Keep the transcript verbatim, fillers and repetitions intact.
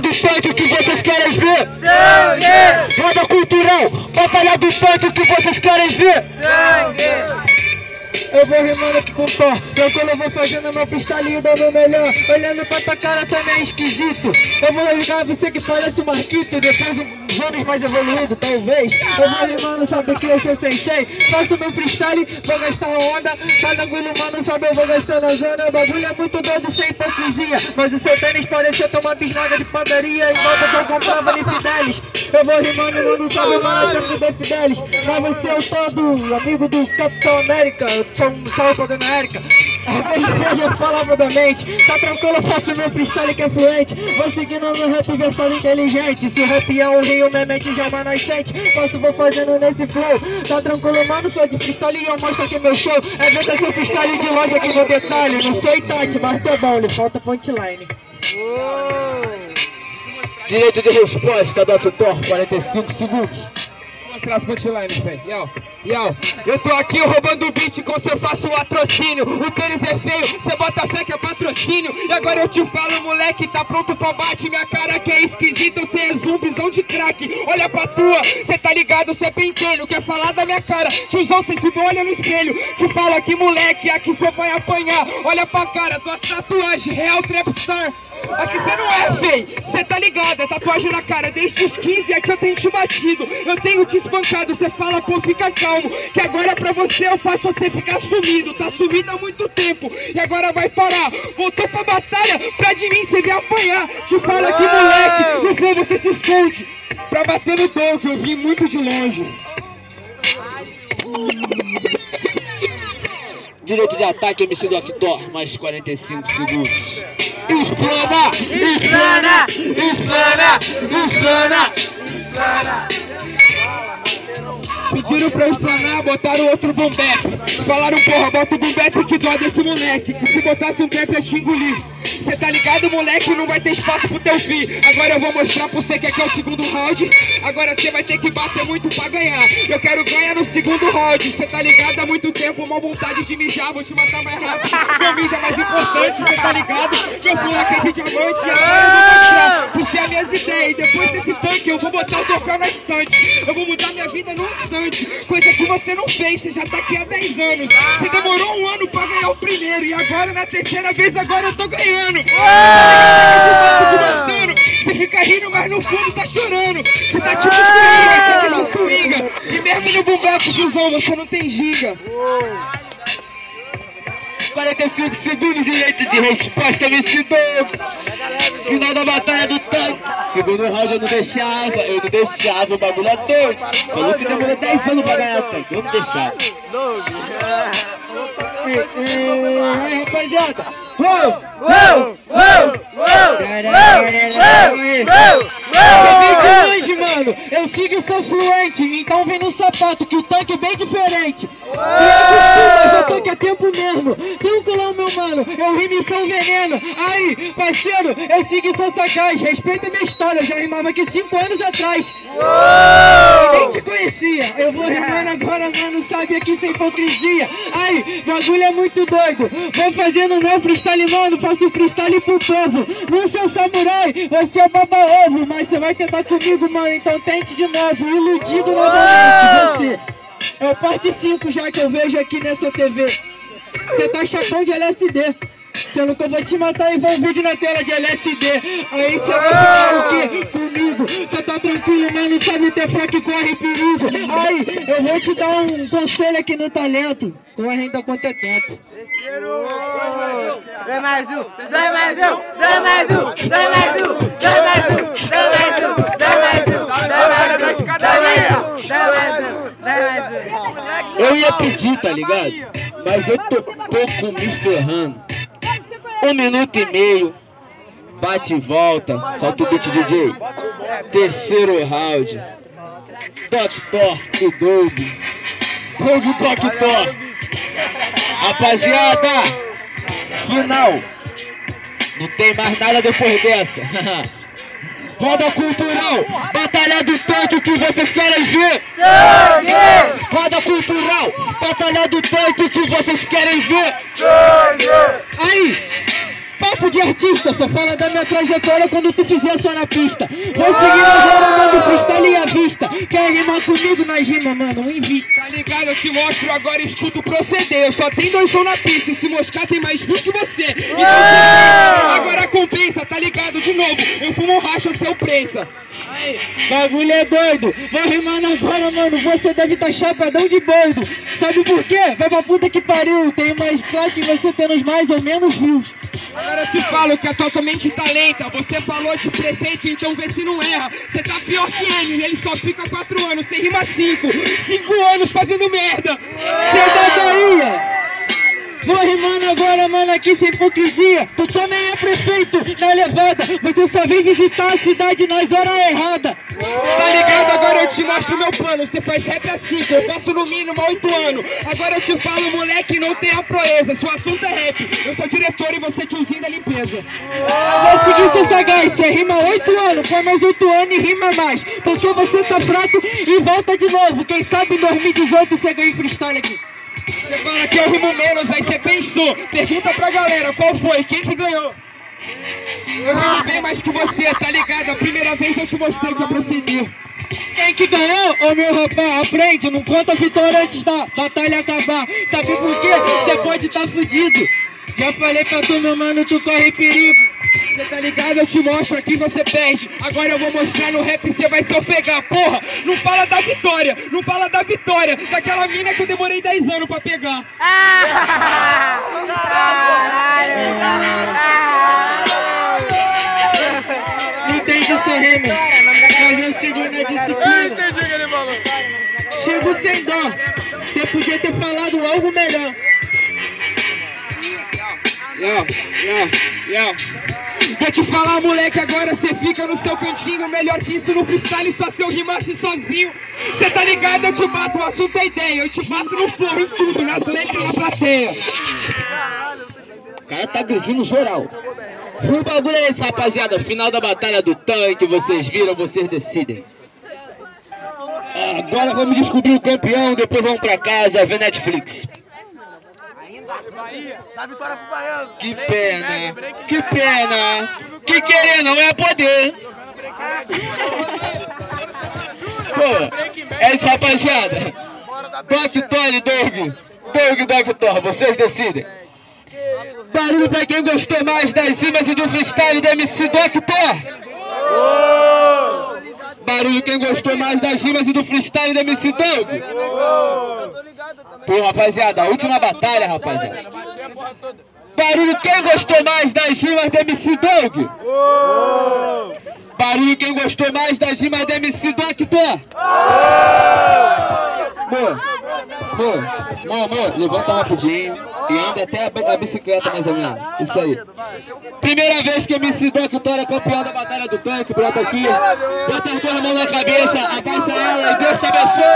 do tanque, o que vocês querem ver? Sangue! Roda cultural, batalha do tanque, o que vocês querem ver? Sangue! Eu vou rimando aqui com Thor, tranquilo, eu vou fazendo meu freestyle dando o melhor. Olhando pra tua cara também é esquisito. Eu vou ligar você que parece um Marquito. Depois uns anos mais evoluído, talvez. Eu vou rimando, sabe que eu sou sensei. Faço meu freestyle, vou gastar onda. Tá tranquilo, mano, sabe eu vou gastar na zona. O bagulho é muito doido, sem hipocrisia. Mas o seu tênis parecia ter uma bisnaga de padaria. Igual que eu comprava ali Fidelis. Eu vou rimando, mano, sabe, mano, eu tenho Fidelis. Mas você é o todo amigo do Capitão América. Um salve pra Dona Érica. Veja a palavra da mente. Tá tranquilo, eu faço meu freestyle que é fluente. Vou seguindo no rap versado inteligente. Se o rap é um rio, minha mente já mais nascente. Faço, vou fazendo nesse flow. Tá tranquilo, mano, sou de freestyle e eu mostro aqui meu show. É ver seu freestyle de loja aqui no detalhe. Não sei Tati, mas tá bom, lhe falta punchline. Direito de resposta, doutor Thor, quarenta e cinco segundos. Mostrar as punchlines, velho. Yo, yo. Eu tô aqui roubando o beat com seu faço latrocínio. O tênis é feio, cê bota fé que é patrocínio. E agora eu te falo, moleque, tá pronto pra bate. Minha cara que é esquisita, cê é zumbizão de crack. Olha pra tua, cê tá ligado, cê é pentelho. Quer falar da minha cara, tiozão sensível, olha no espelho. Te falo aqui, moleque, aqui cê vai apanhar. Olha pra cara, tuas tatuagens, real trapstar. Aqui cê não é, fei, cê tá ligado, é tatuagem na cara. Desde os quinze aqui eu tenho te batido. Eu tenho te espancado, cê fala, pô, fica calmo. Que agora pra você eu faço você ficar sumido. Tá sumido há muito tempo e agora vai parar. Voltou pra batalha, pra de mim cê vem apanhar. Te falo aqui, moleque, no flow você se esconde pra bater no dom, que eu vim muito de longe. Direito de ataque, M C do Actor, mais quarenta e cinco segundos. Explana! Explana! Explana! Explana! Explana! Pediram pra eu explanar, botaram outro boom bap. Falaram, porra, bota o boom bap que dói desse moleque. Que se botasse um bap eu te engolir. Cê tá ligado, moleque, não vai ter espaço pro teu fim. Agora eu vou mostrar pra você que aqui é o segundo round. Agora cê vai ter que bater muito pra ganhar. Eu quero ganhar no segundo round. Cê tá ligado há muito tempo, uma vontade de mijar. Vou te matar mais rápido, meu mijo é mais importante. Cê tá ligado, meu flow aqui é de diamante. E agora eu vou mostrar pra você as minhas ideias. E depois desse tanque eu vou botar o troféu na estante. Eu vou mudar minha vida num instante. Coisa que você não fez, você já tá aqui há dez anos. Você demorou um ano pra ganhar o primeiro. E agora na terceira vez, agora eu tô ganhando. Você fica rindo, mas no fundo tá chorando. Você tá tipo swinga, você não swinga. E mesmo no boomback, tiozão, você não tem giga. quarenta e cinco segundos, direito de resposta, M C Doug. Final da batalha do tanque. Segundo round eu não deixava, eu não deixava, o bagulho é doido. Falou que demorou dez anos pra ganhar o tanque, eu não deixava. Aí, rapaziada. Uou! Uou! Uou! Uou! Eu vim de longe, mano. Eu sigo e sou fluente. Então vem no sapato, que o tanque é bem diferente. Se acostuma, já tô aqui há tempo mesmo. Tranquilão, meu mano. Eu rimo e sou veneno. Aí, parceiro, eu sigo e sou sagaz. Respeita minha história, eu já rimava aqui cinco anos atrás. Nem te conhecia. Eu vou rimando agora, mano. Sabia que sem hipocrisia. Aí, bagulho é muito doido. Vou fazendo meu freestyle, mano. Faço freestyle pro povo. Não sou samurai, você é baba-ovo. Mas você vai tentar comigo, mano. Então tente de novo. Iludido novamente. Você é o parte cinco já que eu vejo aqui nessa T V. Você tá chapão de L S D. Sendo que eu vou te matar e vou um vídeo na tela de L S D. Aí você vai ficar o quê? Comigo. Você tá tranquilo, mano, sabe ter fé que corre perigo. Aí, eu vou te dar um conselho aqui no talento. Corre ainda quanto é tempo. Dá mais um, dá mais um, dá mais um, dá mais um, dá mais um, dá mais um, dá mais um, dá mais um, dá mais um, dá mais um, dá mais um. Eu ia pedir, tá ligado? Mas eu tô pouco me ferrando. Um minuto e meio, bate e volta, solta o beat D J. Terceiro round, Doctor e Doug. Doug Doctor. Rapaziada, final. Não tem mais nada depois dessa. Roda cultural, batalha do tanque, o que vocês querem ver? Sangue! Roda cultural, batalha do tanque, o que vocês querem ver? Sangue! Aí, papo de artista, só fala da minha trajetória quando tu fizer só na pista. Vou seguir agora, mano, freestyle à vista. Quer rimar comigo nas rimas, mano, invista. Tá ligado? Eu te mostro agora, escuta o proceder. Eu só tenho dois sons na pista e se moscar tem mais view que você. Então você agora compensa, tá ligado? De novo, eu fumo um racha, seu prensa. Aí, bagulho é doido. Vou rimando agora, mano, você deve tá chapadão de boldo. Sabe por quê? Vai pra puta que pariu. Tem mais claro que você tendo mais ou menos views. Agora eu te falo que é totalmente talenta. Você falou de prefeito, então vê se não erra. Você tá pior que ele, ele só fica quatro anos, você rima cinco. Cinco anos fazendo merda. Cê tá daí, vou rimando agora, mano, aqui sem hipocrisia. Tu também é prefeito na levada. Você só vem visitar a cidade nas horas erradas. Tá ligado? Agora eu te mostro o meu plano. Você faz rap a cinco, eu faço no mínimo há oito anos. Agora eu te falo, moleque, não tem a proeza. Seu assunto é rap, eu sou diretor e você tiozinho da limpeza. Eu vou seguir seu sagaz, você rima oito anos, põe mais oito anos e rima mais. Porque você tá fraco e volta de novo. Quem sabe em dois mil e dezoito você ganha freestyle aqui. Você fala que eu rimo menos, aí você pensou. Pergunta pra galera, qual foi? Quem que ganhou? Eu rimo bem mais que você, tá ligado? A primeira vez eu te mostrei que eu proceder. Quem que ganhou? Ô meu rapaz, aprende, não conta a vitória antes da batalha acabar. Sabe por quê? Você pode tá fudido. Já falei pra tu, meu mano, tu corre perigo. Cê tá ligado? Eu te mostro aqui, você perde. Agora eu vou mostrar no rap e cê vai se ofegar. Porra, não fala da vitória, não fala da vitória daquela mina que eu demorei dez anos pra pegar. Não entendi sua rima, mas eu sigo na disciplina. Entendi o que ele falou. Chego sem dó, cê podia ter falado algo melhor. Yo, yo, yo. Vou te falar, moleque, agora cê fica no seu cantinho. Melhor que isso no freestyle, só se eu rimasse sozinho. Cê tá ligado? Eu te bato, o assunto é ideia. Eu te bato no forro, em tudo, nas letras, na plateia. O cara tá agredindo geral. O bagulho é esse, rapaziada. Final da batalha do tanque, vocês viram, vocês decidem. Agora vamos descobrir o campeão, depois vamos pra casa ver Netflix. Dá vitória pro Baiano. Que pena, que pena. Que querer não é poder. Pô, é isso, rapaziada. Doctor e Doug. Doug, Doctor, vocês decidem. Barulho pra quem gostou mais das rimas e do freestyle do M C Doctor. Barulho quem gostou mais das rimas e do freestyle do M C Doug. Pô, rapaziada, a última batalha, rapaziada. Barulho quem gostou mais das rimas do M C Doug. Barulho quem gostou mais das rimas do M C Doctor. Amor, amor, amor, amor, levanta rapidinho e anda até a, a bicicleta mais ou menos. Isso aí. Primeira vez que o M C Doctor é campeão da batalha do tanque, brota aqui. Bota as duas mãos na cabeça, abaixa ela e Deus te abençoe.